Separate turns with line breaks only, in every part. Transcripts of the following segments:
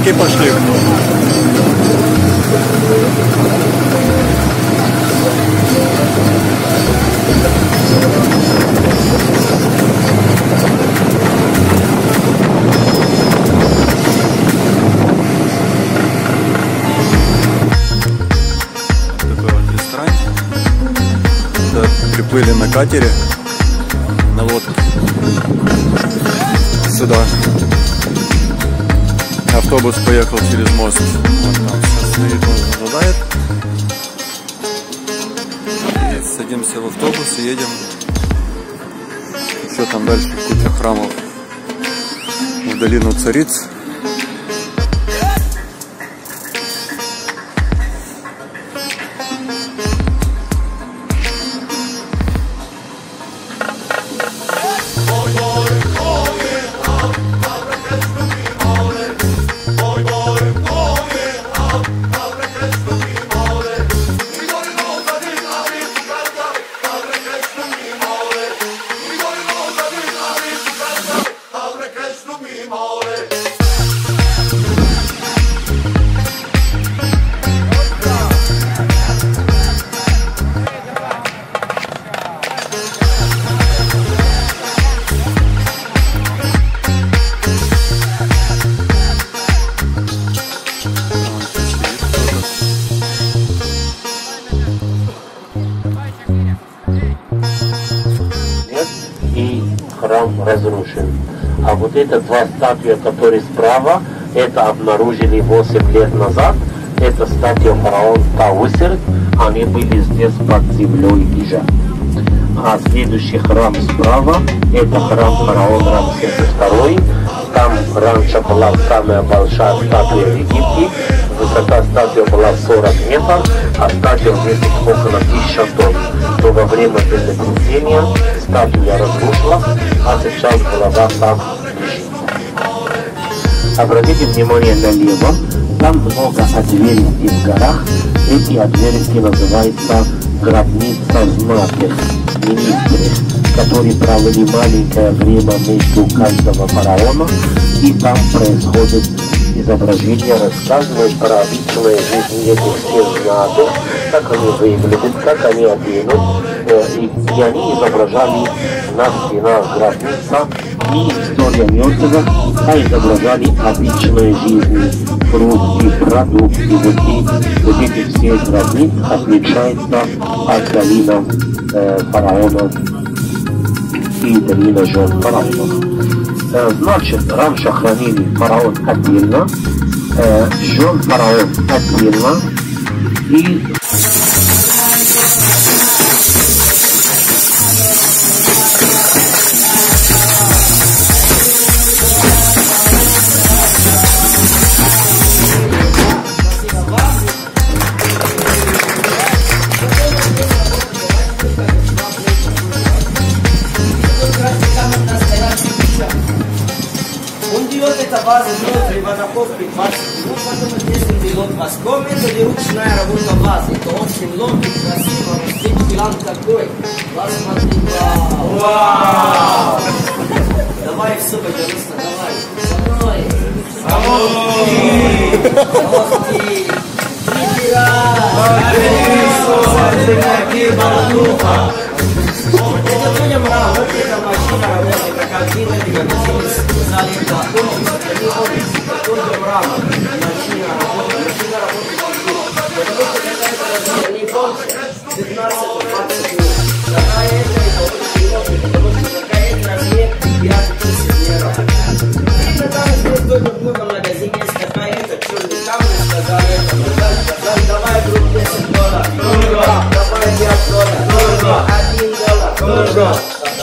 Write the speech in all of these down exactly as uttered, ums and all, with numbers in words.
Мужики пошли. Приплыли на катере, на лодке сюда. Автобус поехал через мост. Вот там сейчас стоит, он ожидает. И садимся в автобус и едем. Еще там дальше куча храмов в долину Цариц.
И храм разрушен. А вот это два статуи, которые справа, это обнаружили восемь лет назад. Это статуя фараона Таусер. Они были здесь под землей лежат. А следующий храм справа, это храм фараона Рамсеса второго. Там раньше была самая большая статуя в Египте. Высота статуи была сорок метров, а статуя весит около тысячи тонн. То во время землетрясения статуя разрушилась, а сейчас голова там лежит. Обратите внимание налево, там много отверстий в горах. Эти отверстия называются гробница знатных министров, которые провели маленькое время между каждого фараона, и там происходит изображение, рассказывает про обычную жизнь этих всех знатных, как они выглядят, как они оденут, и, и они изображали на стенах гробница не история мертвых, а изображали обычную жизнь, фрукты, продукты. Вот, и, вот эти все гробницы отличаются от долины э, фараона и долина жен фараонов. Э, значит, раньше хранили фараон отдельно, э, жен фараон отдельно, и
база внутри водоходки двадцать минут, потом здесь он берет вас комнату, и ручная работа базы. Это очень ломко, красиво, здесь план такой. Вас смотри, вау! Вау! Давай все, пожалуйста, давай. Со мной! Самой! Третий раз! Это не мрак, вот эта машина работает, как один, как сказали, это офис, это не офис, это тоже мрак. Машина работает, машина работает, потому что какая-то не больше пятнадцать-двадцать минут. Такая это, это очень много, потому что такая это размер пять-десять евро. И там здесь тоже в другом магазине есть такая это, черный камень, сказали это, сказали, давай, друг, десять долларов, давай, пять долларов, один доллар. Дорого.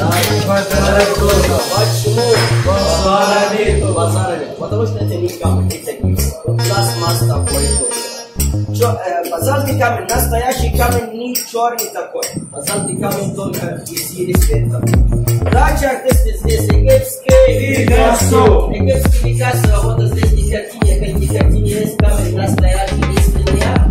Почему? Базара нет. Базара нет. Потому что это не камень, это гипс. Пластмасс такой тоже. Чё, э, базальтный камень, настоящий камень не черный такой. Базальтный камень только из ересвета. Дальше здесь, здесь египетский Пикассо. Египетский Пикассо, вот здесь десятине, как десятине есть камень настоящий из меня.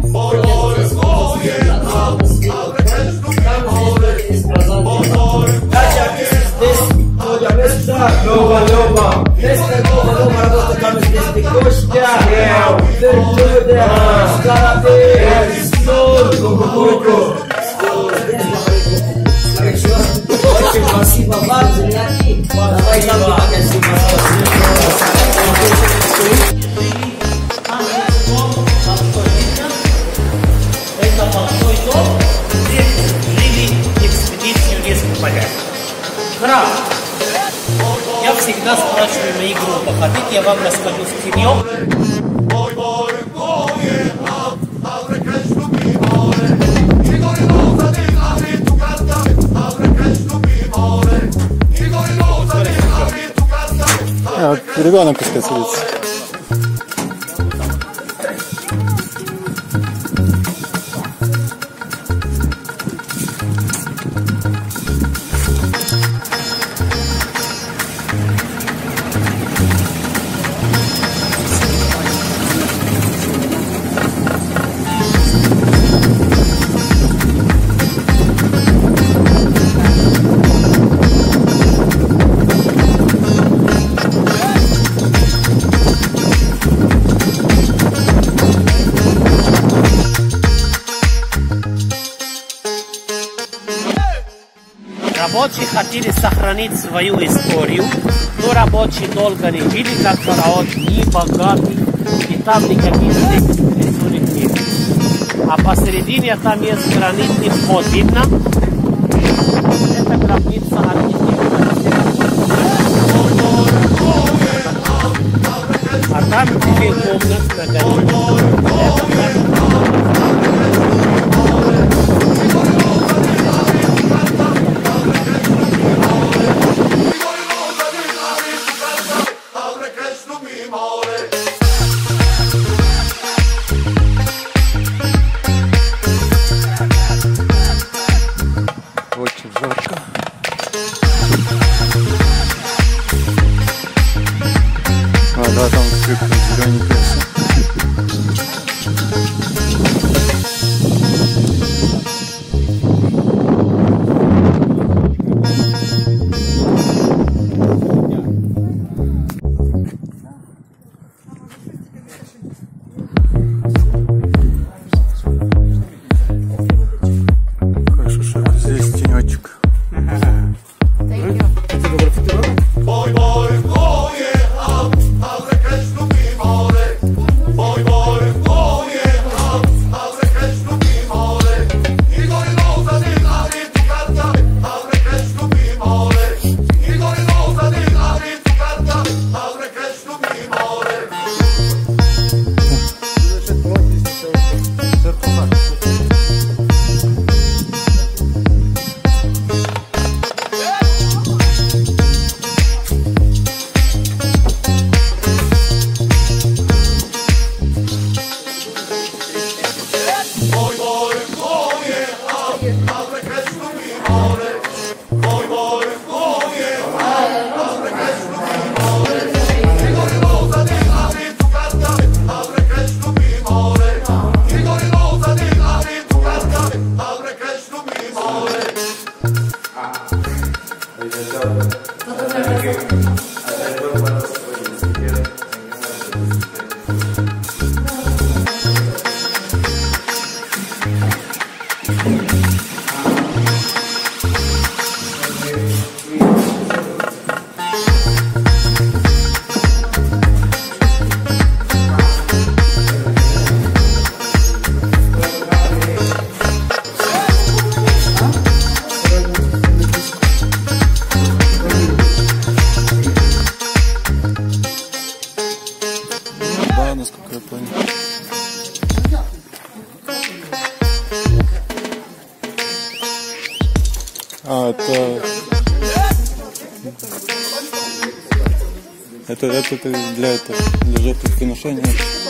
Нова, Нова. Место Нова, Нова, работа камень здесь Пикошка. Очень спасибо вам, занятий. Давай нам спасибо.
Это большой дом, где жили экспедицию несколько полях. Граф, я всегда спрашиваю мои группы, хотите, я вам расскажу стихирёк?
А, вот ребенок пускай садится.
Рабочие хотели сохранить свою историю, но рабочие долго не жили, как фараон, не богатый, и там никаких рисунок нет. А посередине там есть гранитный вход, видно? Это гробница архитектора. А там две комнаты на границе.
Очень жарко. А, да, там скрипка зелененькая все. Хорошо, что здесь тенечек. Да, насколько я понял. А, это... Это, это для, это, для жертвоприношения.